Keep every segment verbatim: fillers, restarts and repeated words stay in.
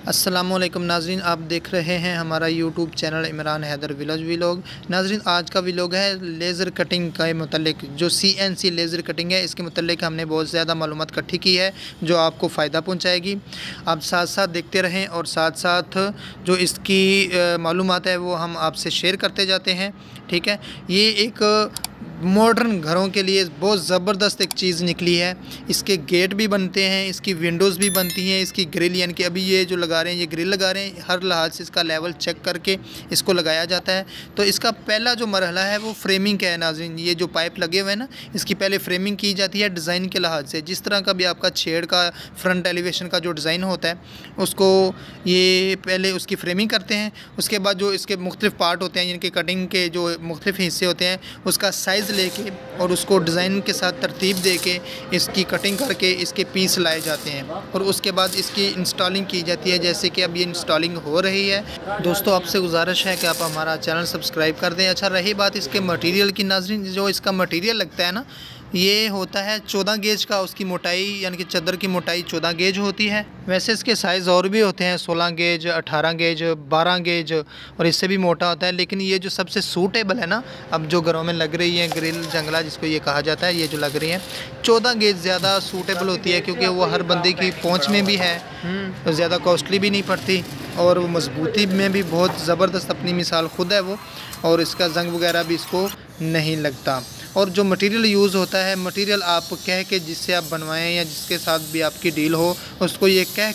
अस्सलामुअलैकुम नाज़रीन, आप देख रहे हैं हमारा YouTube channel Imran Haider village vlog. नाज़रीन, आज का व्लॉग है लेज़र कटिंग के मतलब जो सीएनसी लेज़र कटिंग है, इसके मतलब हमने बहुत ज़्यादा मालूमात इकट्ठी की है जो आपको फ़ायदा पहुंचाएगी। आप साथ साथ देखते रहें और साथ साथ जो इसकी मालूमात है वो हम आपसे शेयर करते जाते हैं। ठीक है, ये एक मॉडर्न घरों के लिए बहुत ज़बरदस्त एक चीज़ निकली है। इसके गेट भी बनते हैं, इसकी विंडोज़ भी बनती हैं, इसकी ग्रिल, यानी कि अभी ये जो लगा रहे हैं ये ग्रिल लगा रहे हैं, हर लिहाज से इसका लेवल चेक करके इसको लगाया जाता है। तो इसका पहला जो मरहला है वो फ्रेमिंग का है नाज़रीन। ये जो पाइप लगे हुए हैं ना, इसकी पहले फ्रेमिंग की जाती है डिज़ाइन के लिहाज से। जिस तरह का भी आपका छेड़ का फ्रंट एलिवेशन का जो डिज़ाइन होता है उसको ये पहले उसकी फ्रेमिंग करते हैं। उसके बाद जो इसके मुख्तलिफ पार्ट होते हैं, यानी कि कटिंग के जो मुख्तलिफ हिस्से होते हैं, उसका साइज़ लेके और उसको डिज़ाइन के साथ तरतीब दे के इसकी कटिंग करके इसके पीस लाए जाते हैं और उसके बाद इसकी इंस्टॉलिंग की जाती है। जैसे कि अब ये इंस्टॉलिंग हो रही है। दोस्तों, आपसे गुजारिश है कि आप हमारा चैनल सब्सक्राइब कर दें। अच्छा, रही बात इसके मटेरियल की नाज़रीन, जो इसका मटेरियल लगता है ना, ये होता है चौदह गेज का। उसकी मोटाई यानी कि चादर की मोटाई चौदह गेज होती है। वैसे इसके साइज़ और भी होते हैं, सोलह गेज, अठारह गेज, बारह गेज और इससे भी मोटा होता है। लेकिन ये जो सबसे सूटेबल है ना, अब जो घरों में लग रही है ग्रिल जंगला जिसको ये कहा जाता है, ये जो लग रही है चौदह गेज ज़्यादा सूटेबल होती है, क्योंकि वो हर बंदे की पहुँच में भी है, ज़्यादा कॉस्टली भी नहीं पड़ती और मजबूती में भी बहुत ज़बरदस्त अपनी मिसाल खुद है वो, और इसका जंग वगैरह भी इसको नहीं लगता। और जो मटेरियल यूज़ होता है, मटेरियल आप कह के जिससे आप बनवाएं या जिसके साथ भी आपकी डील हो, उसको ये कह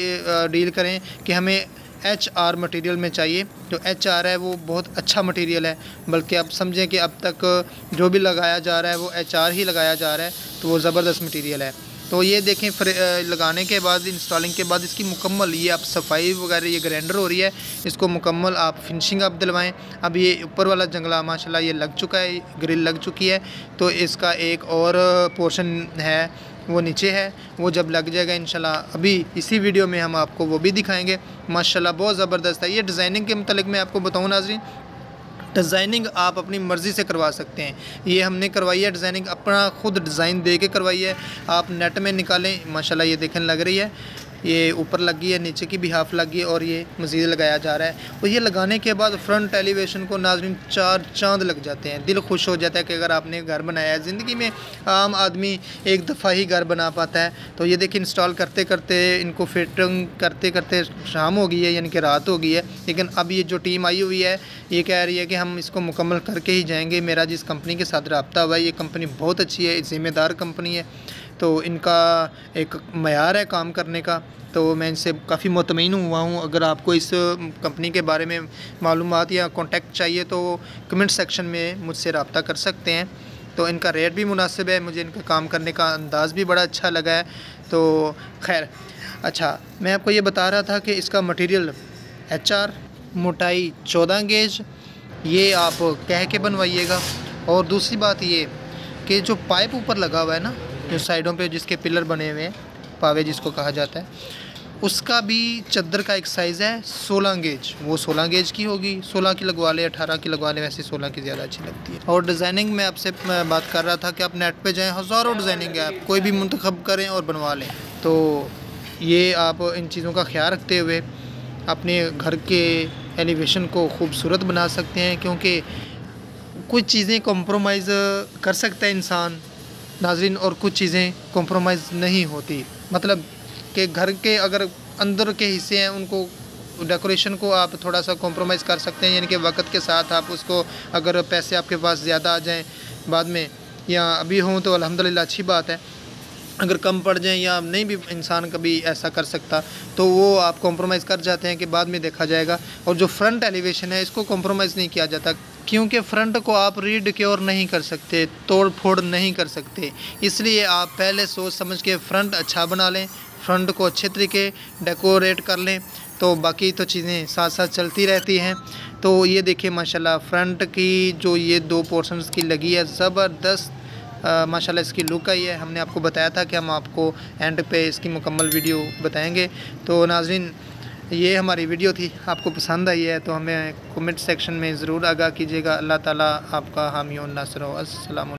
के डील करें कि हमें एच आर मटेरियल में चाहिए। जो एच आर है वो बहुत अच्छा मटेरियल है, बल्कि आप समझें कि अब तक जो भी लगाया जा रहा है वो एच आर ही लगाया जा रहा है, तो वो ज़बरदस्त मटेरियल है। तो ये देखें, लगाने के बाद, इंस्टॉलिंग के बाद इसकी मुकम्मल ये आप सफाई वगैरह, ये ग्राइंडर हो रही है, इसको मुकम्मल आप फिनिशिंग आप दिलवाएं। अब ये ऊपर वाला जंगला माशाल्लाह ये लग चुका है, ग्रिल लग चुकी है। तो इसका एक और पोर्शन है वो नीचे है, वो जब लग जाएगा इंशाल्लाह, अभी इसी वीडियो में हम आपको वो भी दिखाएंगे। माशाल्लाह बहुत ज़बरदस्त है। ये डिज़ाइनिंग के मतलब मैं आपको बताऊँ नाज़रीन, डिज़ाइनिंग आप अपनी मर्ज़ी से करवा सकते हैं। ये हमने करवाई है डिज़ाइनिंग, अपना खुद डिज़ाइन दे के करवाई है। आप नेट में निकालें, माशाल्लाह ये देखने लग रही है, ये ऊपर लगी है, नीचे की भी हाफ़ लगी है और ये मज़ीद लगाया जा रहा है। और ये लगाने के बाद फ्रंट एलिवेशन को नाज़रीन चार चांद लग जाते हैं। दिल खुश हो जाता है कि अगर आपने घर बनाया है। ज़िंदगी में आम आदमी एक दफ़ा ही घर बना पाता है। तो ये देखिए, इंस्टॉल करते करते, इनको फिटिंग करते करते शाम हो गई है, यानी कि रात हो गई है। लेकिन अब ये जो टीम आई हुई है ये कह रही है कि हम इसको मुकम्मल करके ही जाएँगे। मेरा जिस कंपनी के साथ रब्ता हुआ है, ये कंपनी बहुत अच्छी है, ज़िम्मेदार कंपनी है, तो इनका एक मयार है काम करने का। तो मैं इनसे काफ़ी मुतमईन हुआ हूँ। अगर आपको इस कंपनी के बारे में मालूमात या कांटेक्ट चाहिए तो कमेंट सेक्शन में मुझसे रब्ता कर सकते हैं। तो इनका रेट भी मुनासिब है, मुझे इनका काम करने का अंदाज़ भी बड़ा अच्छा लगा है। तो खैर, अच्छा, मैं आपको ये बता रहा था कि इसका मटेरियल एच आर, मोटाई चौदह गेज, ये आप कह के बनवाइएगा। और दूसरी बात ये कि जो पाइप ऊपर लगा हुआ है ना, जो साइडों पे जिसके पिलर बने हुए हैं, पावे जिसको कहा जाता है, उसका भी चद्दर का एक साइज़ है सोलह गेज। वो सोलह गेज की होगी, सोलह की लगवा ले, अठारह की लगवा ले, वैसे सोलह की ज़्यादा अच्छी लगती है। और डिज़ाइनिंग में आपसे बात कर रहा था कि आप नेट पे जाएं, हज़ारों डिज़ाइनिंग है, आप कोई भी मुंतखब करें और बनवा लें। तो ये आप इन चीज़ों का ख्याल रखते हुए अपने घर के एलिवेशन को खूबसूरत बना सकते हैं, क्योंकि कुछ चीज़ें कॉम्प्रोमाइज़ कर सकता है इंसान नाज़रीन, और कुछ चीज़ें कॉम्प्रोमाइज़ नहीं होती। मतलब कि घर के अगर अंदर के हिस्से हैं, उनको डेकोरेशन को आप थोड़ा सा कॉम्प्रोमाइज़ कर सकते हैं, यानी कि वक्त के साथ आप उसको, अगर पैसे आपके पास ज़्यादा आ जाएं बाद में या अभी हों तो अल्हम्दुलिल्लाह अच्छी बात है। अगर कम पड़ जाएं या नहीं भी इंसान कभी ऐसा कर सकता, तो वो आप कॉम्प्रोमाइज़ कर जाते हैं कि बाद में देखा जाएगा। और जो फ्रंट एलिवेशन है, इसको कॉम्प्रोमाइज़ नहीं किया जाता, क्योंकि फ्रंट को आप रीडिक्योर नहीं कर सकते, तोड़ फोड़ नहीं कर सकते। इसलिए आप पहले सोच समझ के फ्रंट अच्छा बना लें, फ्रंट को अच्छे तरीके डेकोरेट कर लें, तो बाकी तो चीज़ें साथ साथ चलती रहती हैं। तो ये देखिए माशाल्लाह, फ्रंट की जो ये दो पोर्शंस की लगी है, ज़बरदस्त माशाल्लाह इसकी लुक आई है। हमने आपको बताया था कि हम आपको एंड पे इसकी मुकम्मल वीडियो बताएंगे। तो नाज़रीन, ये हमारी वीडियो थी, आपको पसंद आई है तो हमें कमेंट सेक्शन में ज़रूर आगाह कीजिएगा। अल्लाह ताला आपका हामी और नासर हो। अस्सलाम।